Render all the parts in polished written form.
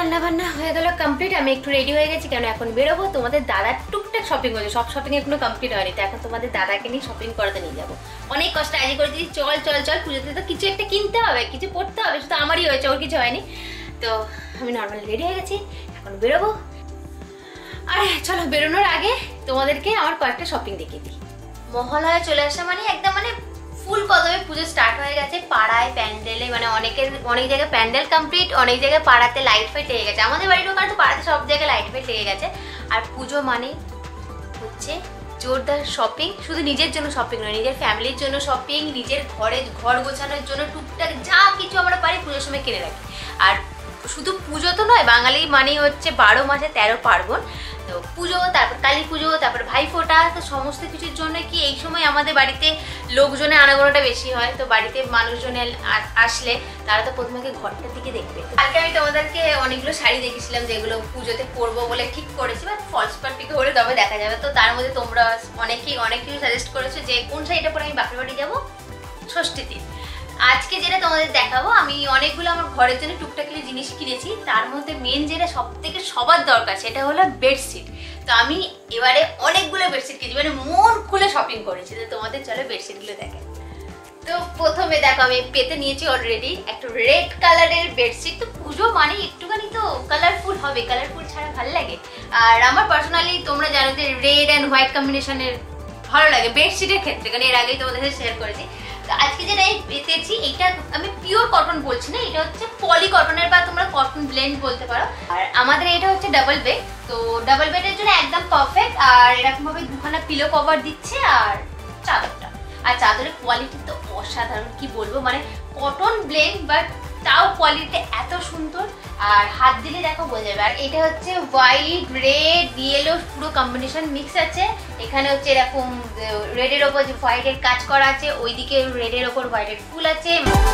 রান্না বান্না হয়ে গেল কমপ্লিট। আমি একটু রেডি হয়ে গেছি, কেন এখন বেরোবো। তোমাদের দাদার টুকটাক শপিং হয়েছে, সব শপিং এখনো কমপ্লিট হয়নি, তো এখন তোমাদের দাদাকে নিয়ে শপিং করাতে নিয়ে যাবো। অনেক কষ্ট আগে করে দিয়েছি, চল চল চল, পুজোতে তো কিছু একটা কিনতে হবে, কিছু পড়তে হবে, শুধু আমারই হয়েছে, ওর কিছু হয়নি। তো আমি নর্মালি রেডি হয়ে গেছি, এখন বেরোবো। আরে চলো, বেরোনোর আগে তোমাদেরকে আমার কয়েকটা শপিং দেখিয়ে দিই। মহালয়া চলে আসা মানে একদম ফুল কদমে পুজো স্টার্ট হয়ে গেছে। পাড়ায় প্যান্ডেলে অনেক জায়গায় প্যান্ডেল কমপ্লিট, অনেক জায়গায় পাড়াতে লাইট ফাইট লেগে গেছে। আমাদের বাড়ির ওখানে তো পাড়াতে সব জায়গায় লাইট ফাইট লেগে গেছে। আর পুজো মানে হচ্ছে জোরদার শপিং, শুধু নিজের জন্য শপিং নয়, নিজের ফ্যামিলির জন্য শপিং, নিজের ঘর গোছানোর জন্য টুকটাক যা কিছু আমরা পারি পুজোর সময় কিনে রাখি। আর শুধু পুজো তো নয়, বাঙালি মানেই হচ্ছে 12 মাসে 13 পার্বণ। তো পুজো, তারপর কালী পুজো, তারপর ভাইফোঁটা, তো সমস্ত কিছুর জন্য কি এই সময় আমাদের বাড়িতে লোকজনের আনাগোনাটা বেশি হয়। তো বাড়িতে মানুষজনের আসলে তারা তো প্রথমে ঘরটার দিকে দেখবে। কালকে আমি তোমাদেরকে অনেকগুলো শাড়ি দেখেছিলাম যেগুলো পুজোতে পরবো বলে ঠিক করেছি, বাট ফলস পাড় পিকে হলে তবে দেখা যাবে। তো তার মধ্যে তোমরা অনেক কিছু সাজেস্ট করেছো যে কোন শাড়িটা পরে আমি বাপের বাড়ি যাবো ষষ্ঠীর দিন। আজকে যেটা তোমাদের দেখাবো, আমি অনেকগুলো আমার ঘরের জন্য টুকটাকি জিনিস কিনেছি। তার মধ্যে মেন যেটা সবার দরকার সেটা হলো বেডশিট। তো আমি এবারে অনেকগুলো বেডশিট কিনেছি, মন খুলে শপিং করেছি। তো তোমাদের চলো বেডশিটগুলো দেখে। তো প্রথমে দেখো, আমি পেতে নিয়েছি অলরেডি একটা রেড কালারের বেডশিট। তো পুজো মানে একটুখানি তো কালারফুল হবে, কালারফুল ছাড়া ভালো লাগে। আর আমার পার্সোনালি তোমরা জানো যে রেড অ্যান্ড হোয়াইট কম্বিনেশনের ভালো লাগে বেডশিটের ক্ষেত্রে, কারণ এর আগেই তোমাদের সাথে শেয়ার করেছি। তো আজকে যেটা পেতেছি, এইটা আমি পিওর কটন বলছি না, এটা হচ্ছে পলি কটনের বা তোমরা কটন ব্লেন্ড বলতে পারো। আর আমাদের এটা হচ্ছে ডাবল বেড, তো ডাবল বেডের জন্য একদম পারফেক্ট। আর এরকম ভাবে দুখানা পিলো কভার দিচ্ছে। আর চাদরের কোয়ালিটি তো অসাধারণ, কি বলবো, কটন ব্লেন্ড বাট তাও কোয়ালিটি এত সুন্দর। আর হাত দিলে দেখো বোঝা যাবে। আর এটা হচ্ছে হোয়াইট, রেড, ইয়েলো পুরো কম্বিনেশন মিক্স আছে। এখানে হচ্ছে এরকম রেডের ওপর যে হোয়াইটের কাজ করা আছে, ওইদিকে রেডের ওপর হোয়াইটের ফুল আছে।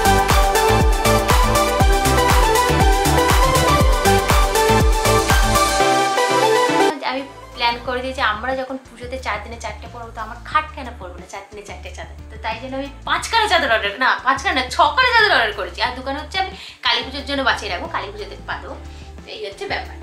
আমি প্ল্যান করে দিয়েছি, আমরা যখন পুজোতে 4 দিনে 4টে পরবো, তো আমার খাট কেন পরবো না 4 দিনে 4টে চাদর। তো তাই জন্য আমি 5খানা চাদর অর্ডার, না 5খানা 6খানা চাদর অর্ডার করেছি। আর দোকানে হচ্ছে আমি কালী পুজোর জন্য বাঁচিয়ে রাখবো, কালী পুজোতে পাবো। এই হচ্ছে ব্যাপার।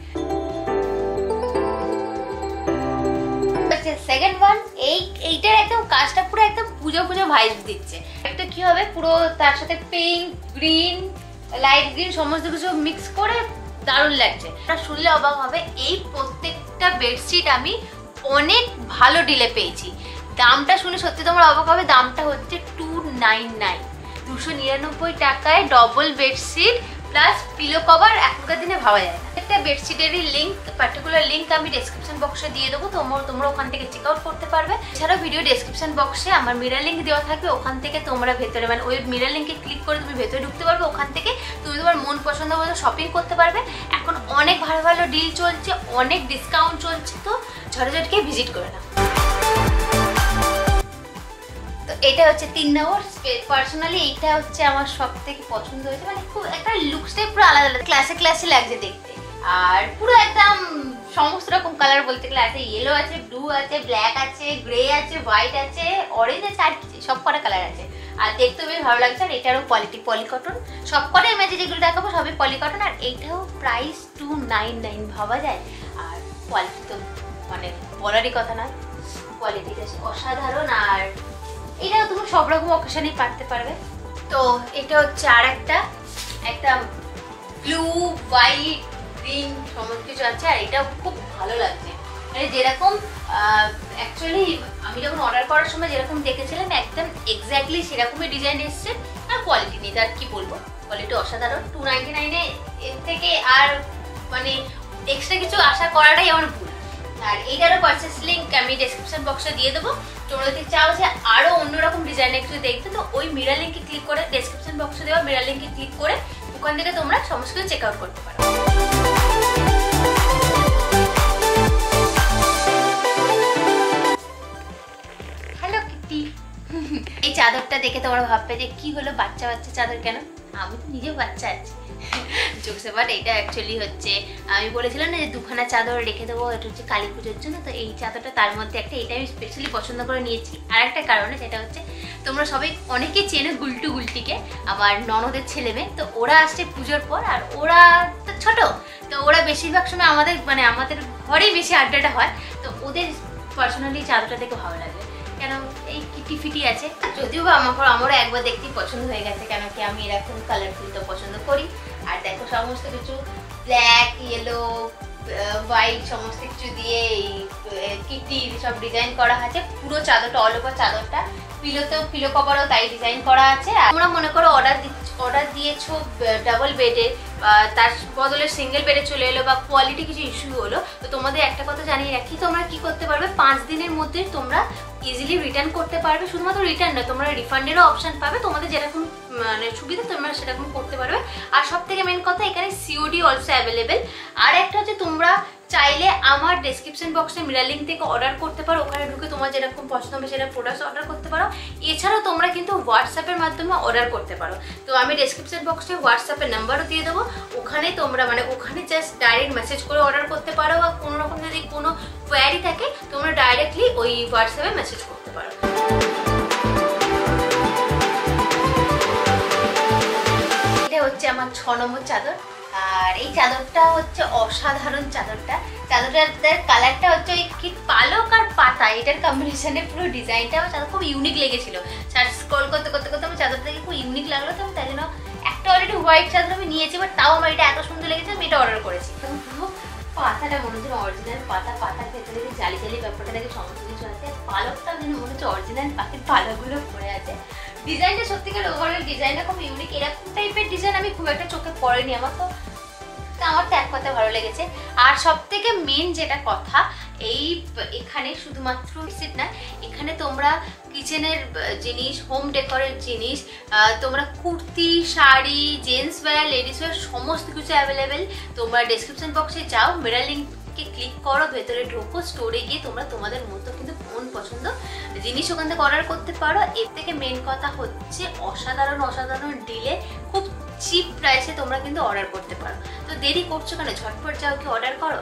সেকেন্ড ওয়ান, এইটার একদম কাজটা পুরো একদম পুজো ভাইব দিচ্ছে। একটা কি হবে, পুরো তার সাথে পিঙ্ক, গ্রিন, লাইট গ্রিন সমস্ত কিছু মিক্স করে দারুণ লাগছে। শুনলে অবাক হবে, এই প্রত্যেকটা বেডশিট আমি অনেক ভালো ডিলে পেয়েছি। দামটা শুনে সত্যি তোমরা অবাক হবে। দামটা হচ্ছে 299, 299 টাকায় double bedsheet plus pillow cover. এখনকার দিনে ভাবা যায় না। একটা বেডশিটেরই পার্টিকুলার লিঙ্ক আমি ডেসক্রিপশন বক্সে দিয়ে দেবো, তোমরা ওখান থেকে চেক আউট করতে পারবে। এছাড়াও ভিডিও ডেসক্রিপশন বক্সে আমার মিরর লিঙ্ক দেওয়া থাকবে, ওখান থেকে তোমরা ভেতরে ওই মিরর লিঙ্কে ক্লিক করে তুমি ভেতরে ঢুকতে পারবে। ওখান থেকে তুমি তোমার মন পছন্দ মতো শপিং করতে পারবে। এখন অনেক ভালো ডিল চলছে, অনেক ডিসকাউন্ট চলছে, তো ঝটঝটকে ভিজিট করে নাও। তো এটা হচ্ছে 3 নম্বর। পার্সোনালি এইটা হচ্ছে আমার সব থেকে পছন্দ হয়েছে, খুব একটা লুকসটাই পুরো আলাদা, ক্লাসে লাগছে দেখতে। আর পুরো একদম সমস্ত রকম কালার বলতে গেলে আছে, ইয়েলো আছে, ব্লু আছে, ব্ল্যাক আছে, গ্রে আছে, হোয়াইট আছে, অরেঞ্জ আছে, আর কিছু সব কটা কালার আছে। আর দেখতে বেশ ভালো লাগছে। আর এটারও কোয়ালিটি পলি কটন, সব কটা ইমেজে যেগুলো দেখাবো সবই পলি কটন। আর এইটাও প্রাইস 299, ভাবা যায়। আর কোয়ালিটি তো বলারই কথা না, কোয়ালিটিটা অসাধারণ। আর এটাও তুমি সব রকম অকেশনেই পারতে পারবে। তো এটা হচ্ছে আর একটা ব্লু, হোয়াইট, গ্রিন সমস্ত কিছু আছে। আর এটাও খুব ভালো লাগছে, যেরকম অ্যাকচুয়ালি আমি যখন অর্ডার করার সময় যেরকম দেখেছিলাম একদম এক্স্যাক্টলি সেরকমই ডিজাইন এসছে। আর কোয়ালিটি নেই, তার কি বলবো, কোয়ালিটি অসাধারণ। 299 এর থেকে আর এক্সট্রা কিছু আশা করাটাই আমার ভুল। আর এইটারও পারচেস লিঙ্ক আমি ডেসক্রিপশন বক্সে দিয়ে দেবো। তোমরা যদি চাও যে আরো অন্যরকম ডিজাইনের কিছু দেখতে, তো ওই মিরর লিঙ্কে ক্লিক করে, ডেসক্রিপশন বক্সে দেওয়া মিরর লিঙ্কে ক্লিক করে ওখান থেকে তোমরা সমস্ত কিছু চেক আউট করতে পারো। Hello Kitty. এই চাদরটা দেখে তোমরা ভাববে যে কি হলো, বাচ্চা চাদর কেন? আমি তো নিজেও বাচ্চা আছি, জোকস। বাট এটা অ্যাকচুয়ালি হচ্ছে আমি বলেছিলাম না যে 2খানা চাদর রেখে দেবো, এটা হচ্ছে কালী পুজোর জন্য। তো এই চাদরটা তার মধ্যে একটা, এটা আমি স্পেশালি পছন্দ করে নিয়েছি আর একটা কারণে, সেটা হচ্ছে তোমরা সবাই অনেকেই চেনো গুলটিকে, আমার ননদের ছেলে মেয়ে। তো ওরা আসছে পুজোর পর, আর ওরা তো ছোট, তো তো ওরা বেশিরভাগ সময় আমাদের মানে আমাদের ঘরেই বেশি আড্ডাটা হয়, তো ওদের পার্সোনালি চাদরটা দেখে ভালো লাগে, কেন এই কিটি ফিটি আছে। যদিও বা আমারও একবার দেখতেই পছন্দ হয়ে গেছে, কেন কি আমি এরকম কালারফুল তো পছন্দ করি। আর দেখো সমস্ত কিছু ব্ল্যাক, ইয়েলো, হোয়াইট সমস্ত কিছু দিয়ে এই কিটি সব ডিজাইন করা আছে। পুরো চাদরটা অল ওভার চাদরটা, পিলো কভারও তাই ডিজাইন করা আছে। তোমরা মনে করো অর্ডার দিয়েছো ডাবল বেডে, তার বদলে সিঙ্গেল বেডে চলে এলো বা কোয়ালিটি কিছু ইস্যু হলো, তো তোমাদের একটা কথা জানিয়ে রাখি, তোমরা কি করতে পারবে 5 দিনের মধ্যে তোমরা ইজিলি রিটার্ন করতে পারবে। শুধুমাত্র রিটার্ন না, তোমরা রিফান্ডেরও অপশন পাবে, তোমাদের যেরকম মানে সুবিধা তোমরা সেরকম করতে পারবে। আর সব থেকে মেন কথা, এখানে সিওডি অলসো অ্যাভেলেবেল। আর একটা হচ্ছে তোমরা চাইলে আমার ডেসক্রিপশন বক্সে মিরার লিঙ্ক থেকে অর্ডার করতে পারো, ওখানে ঢুকে তোমার যেরকম পছন্দ হবে সেটা প্রোডাক্টস অর্ডার করতে পারো। এছাড়াও তোমরা কিন্তু হোয়াটসঅ্যাপের মাধ্যমে অর্ডার করতে পারো। তো আমি ডেসক্রিপশন বক্সে হোয়াটসঅ্যাপের নাম্বারও দিয়ে দেবো, ওখানে তোমরা মানে ওখানে জাস্ট ডাইরেক্ট মেসেজ করে অর্ডার করতে পারো, বা কোনো রকম যদি কোনো কোয়ারি থাকে তোমরা ডাইরেক্টলি ওই হোয়াটসঅ্যাপে মেসেজ করতে পারো। এটা হচ্ছে আমার 6 নম্বর চাদর। আর এই চাদরটা হচ্ছে অসাধারণ চাদরটার কালারটা হচ্ছে ওই কি পালক আর পাতা, এটার কম্বিনেশনে পুরো ডিজাইনটা আমার চাদর খুব ইউনিক লেগেছিল। স্ক্রল করতে করতে করতে আমার চাদরটা দেখে খুব ইউনিক লাগলো, তো আমি তাই জন্য একটা অলরেডি হোয়াইট চাদর আমি নিয়েছি, বাট তাও আমার এটা এত সুন্দর লেগেছে আমি এটা অর্ডার করেছি। এবং পুরো পাতাটা মনে হচ্ছে অরিজিনাল পাতার ভেতরে যে জালি ব্যাপারটা দেখে সমস্ত কিছু আছে। পালকটাও যেন মনে হচ্ছে অরিজিনাল পাখির পালকগুলো পড়ে আছে। ডিজাইনটা সত্যিকার ওভারঅল ডিজাইনটা খুব ইউনিক। এরকম টাইপের ডিজাইন আমি খুব একটা চোখে পড়েনি, আমার তো এক কথা ভালো লেগেছে। আর সব থেকে মেন যেটা কথা, এখানে শুধুমাত্র সেট না, এখানে তোমরা কিচেনের জিনিস, হোম ডেকোরের জিনিস, তোমরা kurti, sari, gents wear, ladies wear সমস্ত কিছু অ্যাভেলেবেল। তোমরা ডেসক্রিপশন বক্সে যাও, মিরার লিঙ্ককে ক্লিক করো, ভেতরে ঢোকো, স্টোরে গিয়ে তোমরা তোমাদের মতো কিন্তু মন পছন্দ জিনিস ওখান থেকে অর্ডার করতে পারো। এর থেকে মেন কথা হচ্ছে অসাধারণ ডিলে, খুব চিপ প্রাইসে তোমরা কিন্তু অর্ডার করতে পারো। তো দেরি করছো কেন, ঝটপট যাও কি অর্ডার করো।